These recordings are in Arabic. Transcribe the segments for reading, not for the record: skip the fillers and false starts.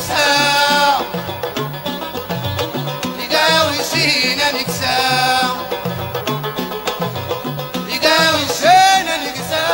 نكسا يقاوي سينا نكسا يقاوي سينا نكسا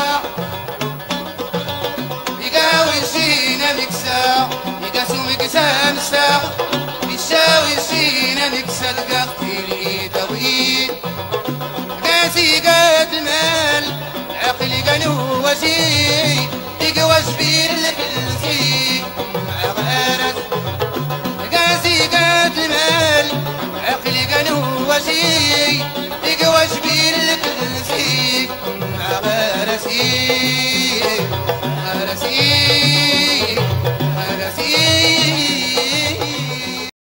يقاوي سينا نكسا يقاسو مكسا نسا يساوي سينا نكسا القاختي الإيد وإيد قاسي قاد المال عقلي قانو وزي يقوى زبير البلسي مع غارك قاسي قاد المال عقلي قانو وزي يقوى زبير البلسي مع غارسي